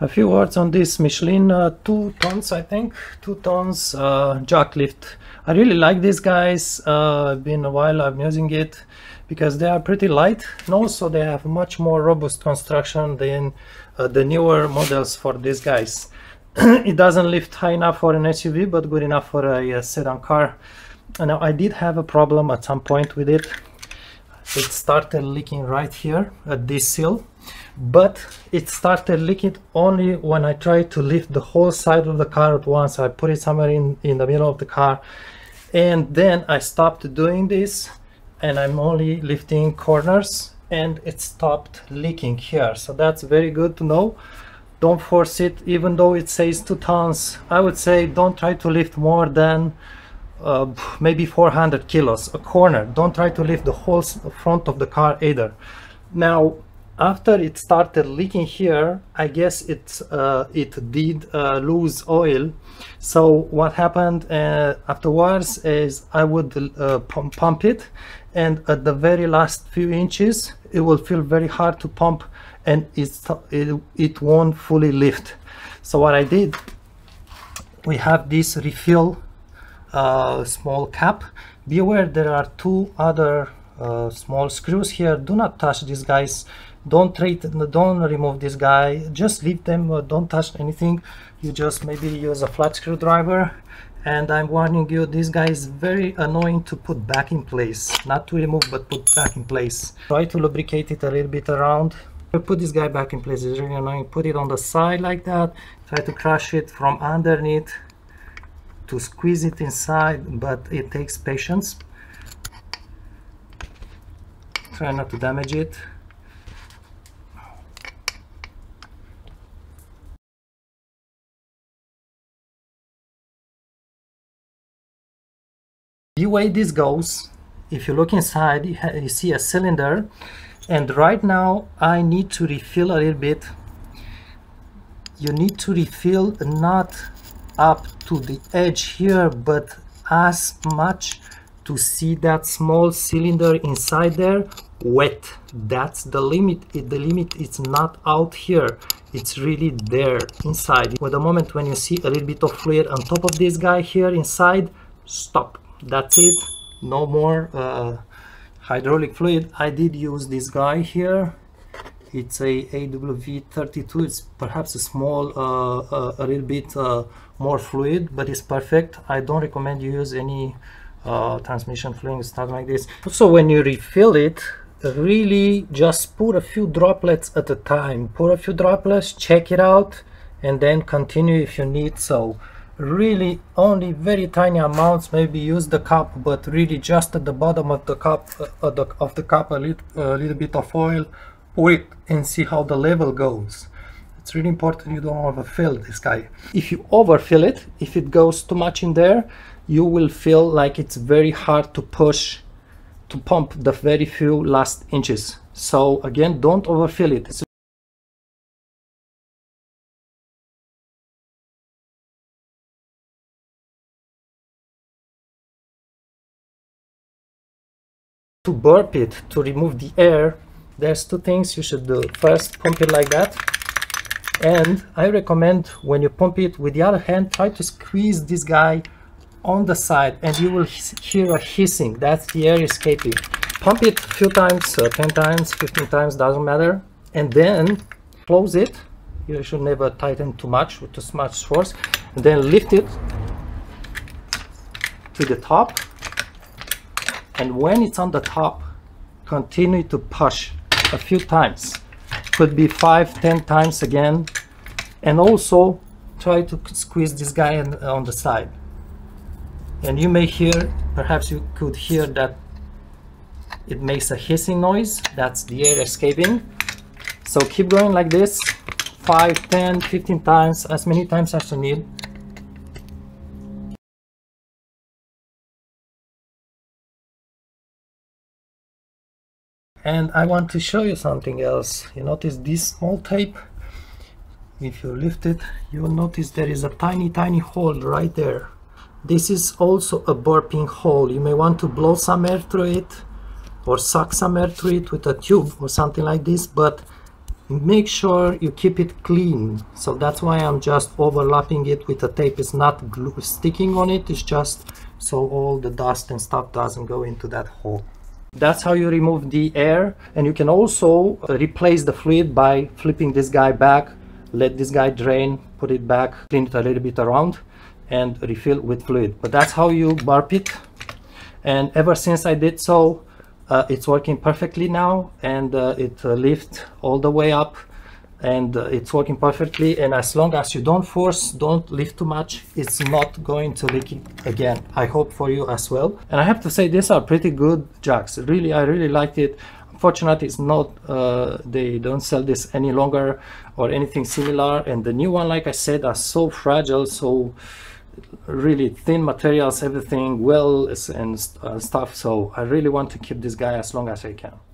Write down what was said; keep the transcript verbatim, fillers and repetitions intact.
A few words on this Michelin uh, two tons, I think, two tons uh, jack lift. I really like these guys. Uh, been a while I'm using it because they are pretty light, and also they have much more robust construction than uh, the newer models for these guys. It doesn't lift high enough for an S U V, but good enough for a, a sedan car. And now I did have a problem at some point with it. It started leaking right here at this seal, but it started leaking only when I tried to lift the whole side of the car at once. I put it somewhere in in the middle of the car, and then I stopped doing this, and I'm only lifting corners, and it stopped leaking here. So that's very good to know. Don't force it. Even though it says two tons, I would say don't try to lift more than Uh, maybe four hundred kilos a corner. Don't try to lift the whole front of the car either. Now, after it started leaking here, I guess it's uh, it did uh, lose oil. So what happened uh, afterwards is I would uh, pump, pump it, and at the very last few inches it will feel very hard to pump, and it's, it, it won't fully lift. So what I did, we have this refill Uh, small cap. Be aware there are two other uh, small screws here. Do not touch these guys. Don't treat, don't remove this guy. Just leave them. Uh, don't touch anything. You just maybe use a flat screwdriver. And I'm warning you, this guy is very annoying to put back in place. Not to remove, but put back in place. Try to lubricate it a little bit around. Put this guy back in place. It's really annoying. Put it on the side like that. Try to crush it from underneath to squeeze it inside, but it takes patience. Try not to damage it. The way this goes, if you look inside, you, you see a cylinder, and right now I need to refill a little bit. You need to refill not up to the edge here, but as much to see that small cylinder inside there wet. That's the limit. It, the limit is not out here, it's really there inside. With the moment when you see a little bit of fluid on top of this guy here inside, stop. That's it. No more uh, hydraulic fluid. I did use this guy here. It's a A W thirty-two. It's perhaps a small, uh, uh, a little bit uh, more fluid, but it's perfect. I don't recommend you use any uh, transmission fluid, stuff like this. So when you refill it, really just put a few droplets at a time. Put a few droplets, check it out, and then continue if you need. So really only very tiny amounts. Maybe use the cup, but really just at the bottom of the cup, uh, the, of the cup, a little, a little bit of oil. Pour it and see how the level goes. It's really important you don't overfill this guy. If you overfill it, if it goes too much in there, you will feel like it's very hard to push, to pump the very few last inches. So again, don't overfill it. It's to burp it, to remove the air, there's two things you should do. First, pump it like that, and I recommend when you pump it with the other hand, try to squeeze this guy on the side, and you will hear a hissing. That's the air escaping. Pump it a few times, uh, ten times, fifteen times, doesn't matter, and then close it. You should never tighten too much with too much force, and then lift it to the top, and when it's on the top, continue to push a few times. Could be five, ten times again, and also try to squeeze this guy on, on the side. And you may hear, perhaps you could hear that it makes a hissing noise. That's the air escaping. So keep going like this, five, ten, fifteen times, as many times as you need. And I want to show you something else. You notice this small tape? If you lift it, you will notice there is a tiny, tiny hole right there. This is also a burping hole. You may want to blow some air through it, or suck some air through it with a tube or something like this, but make sure you keep it clean. So that's why I'm just overlapping it with the tape. It's not glue sticking on it, it's just so all the dust and stuff doesn't go into that hole. That's how you remove the air. And you can also replace the fluid by flipping this guy back, let this guy drain, put it back, clean it a little bit around, and refill with fluid. But that's how you burp it. And ever since I did so, uh, it's working perfectly now, and uh, it uh, lifts all the way up, and uh, it's working perfectly. And as long as you don't force, don't lift too much, it's not going to leak it again. I hope for you as well. And I have to say, these are pretty good jacks. Really, I really liked it. Unfortunately, it's not, uh, they don't sell this any longer or anything similar. And the new one, like I said, are so fragile, so really thin materials, everything, welds and uh, stuff. So I really want to keep this guy as long as I can.